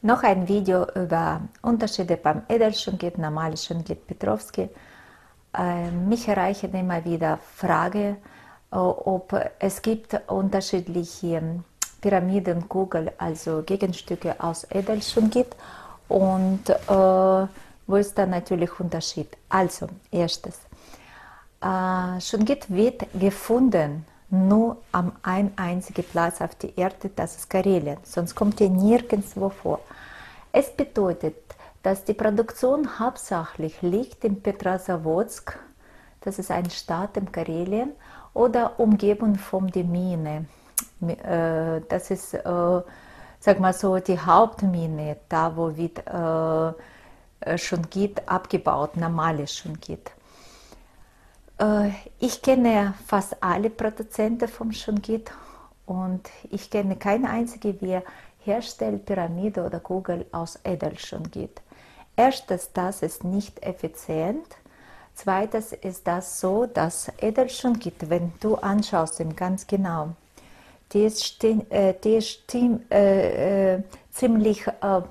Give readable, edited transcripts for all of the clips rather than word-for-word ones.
Noch ein Video über Unterschiede beim Edelschungit, normales Schungit, Petrovskij. Mich erreichen immer wieder Fragen, ob es gibt unterschiedliche Pyramidenkugel, also Gegenstücke aus Edelschungit und wo ist da natürlich Unterschied? Also, erstes, Schungit wird gefunden nur am einzigen Platz auf der Erde, das ist Karelien, sonst kommt ihr nirgendwo vor. Es bedeutet, dass die Produktion hauptsächlich liegt in Petrozavodsk, das ist eine Stadt in Karelien, oder umgeben von der Mine. Das ist, sag mal so, die Hauptmine, da wo wird Schungit abgebaut, normales Schungit. Ich kenne fast alle Produzenten vom Schungit und ich kenne keine einzige, die herstellt Pyramide oder Kugel aus Edelschungit. Erstens, das ist nicht effizient. Zweitens ist das so, dass Edelschungit, wenn du anschaust, ganz genau, die ist ziemlich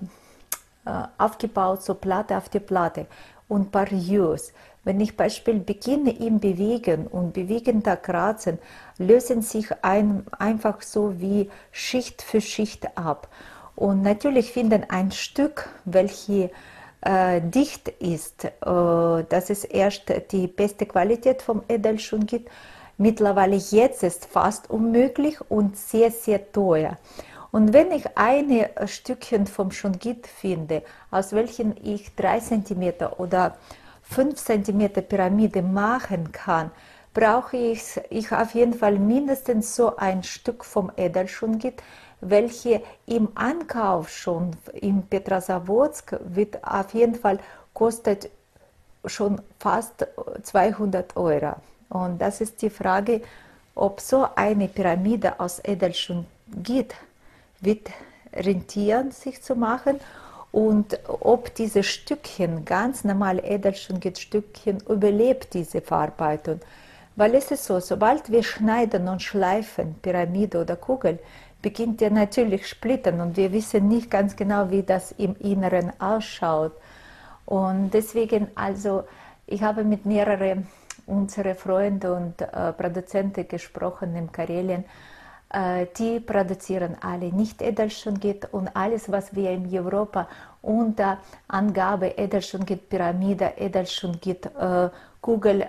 aufgebaut, so Platte auf die Platte und porös. Wenn ich beispielsweise beginne im Bewegen und bewegender Kratzen, lösen sich einfach so wie Schicht für Schicht ab. Und natürlich finden ein Stück, welches dicht ist, das ist erst die beste Qualität vom Edelschungit. Mittlerweile jetzt ist fast unmöglich und sehr, sehr teuer. Und wenn ich ein Stückchen vom Schungit finde, aus welchem ich 3 cm oder 5 cm Pyramide machen kann, brauche ich auf jeden Fall mindestens so ein Stück vom Edelschungit, welche im Ankauf schon in Petrozavodsk wird auf jeden Fall kostet schon fast 200 Euro. Und das ist die Frage, ob so eine Pyramide aus Edelschungit wird rentieren, sich zu machen, und ob diese Stückchen, ganz normale Edelschungit-Stückchen, überlebt diese Verarbeitung. Weil es ist so, sobald wir schneiden und schleifen, Pyramide oder Kugel, beginnt er natürlich splittern und wir wissen nicht ganz genau, wie das im Inneren ausschaut. Und deswegen, also, ich habe mit mehreren unserer Freunde und Produzenten gesprochen in Karelien. Die produzieren alle nicht Edelschungit und alles, was wir in Europa unter Angabe Edelschungit Pyramide, Edelschungit Kugel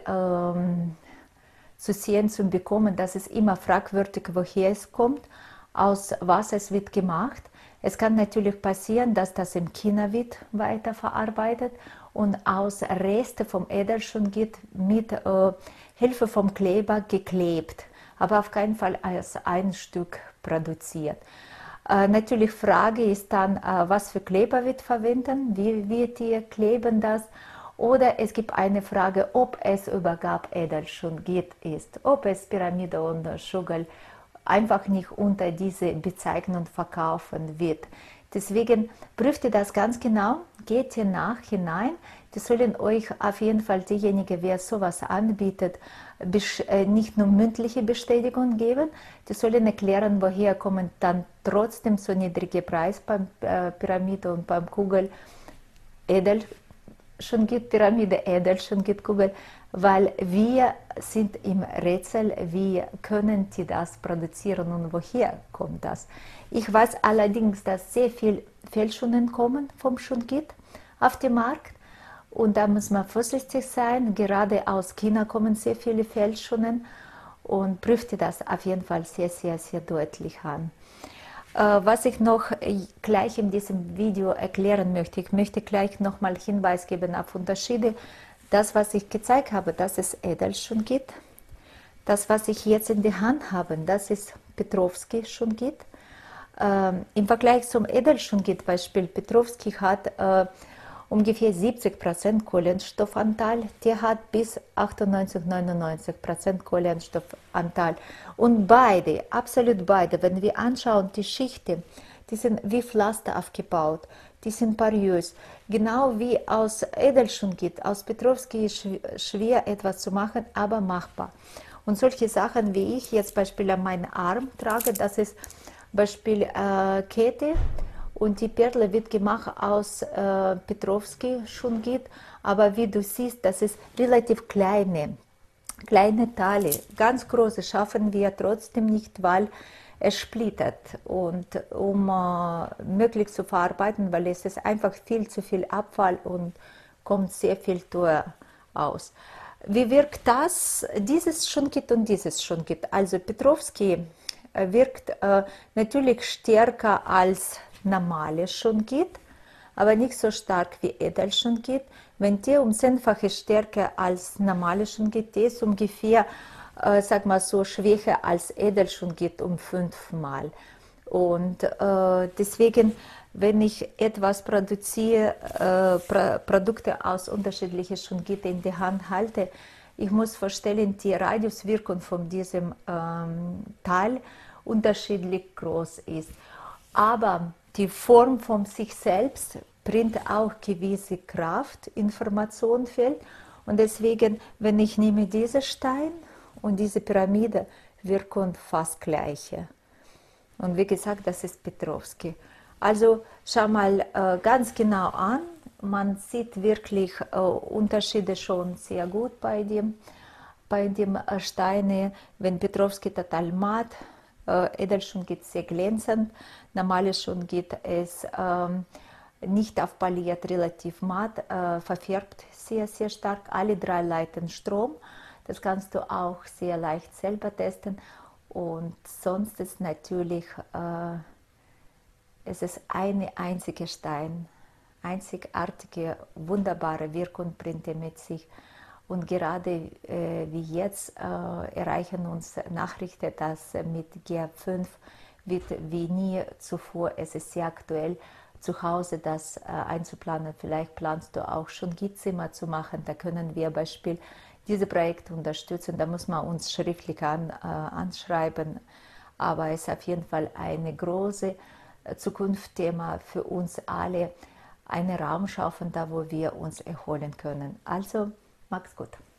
zu sehen, zu bekommen, das ist immer fragwürdig, woher es kommt, aus was es wird gemacht. Es kann natürlich passieren, dass das in China wird weiterverarbeitet und aus Resten vom Edelschungit mit Hilfe vom Kleber geklebt, aber auf keinen Fall als ein Stück produziert. Natürlich Frage ist dann, was für Kleber wird verwenden, wie wird ihr kleben das? Oder es gibt eine Frage, ob es überhaupt Edelschungit ist, ob es Pyramide und Schugel einfach nicht unter diese Bezeichnung verkaufen wird. Deswegen prüft ihr das ganz genau, geht hier hinein. Die sollen euch auf jeden Fall diejenigen, wer sowas anbietet, nicht nur mündliche Bestätigung geben, die sollen erklären, woher kommen dann trotzdem so niedrige Preis beim Pyramide und beim Kugel Edelschungit, Pyramide, Edelschungit, Kugel, weil wir sind im Rätsel, wie können die das produzieren und woher kommt das. Ich weiß allerdings, dass sehr viele Fälschungen kommen vom Schungit auf den Markt und da muss man vorsichtig sein. Gerade aus China kommen sehr viele Fälschungen und prüft das auf jeden Fall sehr, sehr, sehr deutlich an. Was ich noch gleich in diesem Video erklären möchte, ich möchte gleich nochmal Hinweis geben auf Unterschiede. Das, was ich gezeigt habe, das ist Edelschungit. Das, was ich jetzt in der Hand habe, das ist Petrovskij Schungit. Im Vergleich zum Edelschungit, Beispiel Petrovskij hat ungefähr 70% Kohlenstoffanteil, der hat bis 98–99% Kohlenstoffanteil. Und beide, absolut beide, wenn wir anschauen, die Schichten, die sind wie Pflaster aufgebaut, die sind porös. Genau wie aus Edelschungit, aus Petrovskij ist schwer etwas zu machen, aber machbar. Und solche Sachen, wie ich jetzt Beispiel an meinen Arm trage, das ist Beispiel Kette und die Perle wird gemacht aus Petrovskij-Shungit, aber wie du siehst, das ist relativ kleine Teile. Ganz große schaffen wir trotzdem nicht, weil es splittert. Und um möglichst zu verarbeiten, weil es ist einfach viel zu viel Abfall und kommt sehr viel teuer aus. Wie wirkt das? Dieses Shungit und dieses Shungit. Also Petrovskij wirkt natürlich stärker als normales Shungit, aber nicht so stark wie Edelshungit. Wenn der um 10-fache stärker als normales Shungit ist, ungefähr, sag mal so, schwächer als Edelshungit um 5-mal. Und deswegen, wenn ich etwas produziere, Produkte aus unterschiedlichen Shungit in die Hand halte, ich muss vorstellen, die Radiuswirkung von diesem Teil unterschiedlich groß ist. Aber die Form von sich selbst bringt auch gewisse Kraft, Informationsfeld. Und deswegen, wenn ich nehme diesen Stein und diese Pyramide, wirken fast gleiche. Und wie gesagt, das ist Petrovskij. Also schau mal ganz genau an. Man sieht wirklich Unterschiede schon sehr gut bei dem Steine. Wenn Petrovskij total matt, Edelshungit sehr glänzend, normales Shungit ist nicht aufpoliert, relativ matt, verfärbt sehr, sehr stark. Alle drei leiten Strom. Das kannst du auch sehr leicht selber testen. Und sonst ist natürlich, es ist eine einzige Stein, einzigartige, wunderbare Wirkung bringt er mit sich. Und gerade wie jetzt erreichen uns Nachrichten, dass mit G5 wird wie nie zuvor, es ist sehr aktuell, zu Hause das einzuplanen. Vielleicht planst du auch schon Gittzimmer zu machen, da können wir Beispiel diese Projekte unterstützen, da muss man uns schriftlich anschreiben, aber es ist auf jeden Fall eine große Zukunftsthema für uns alle, einen Raum schaffen, da wo wir uns erholen können. Also, mach's gut.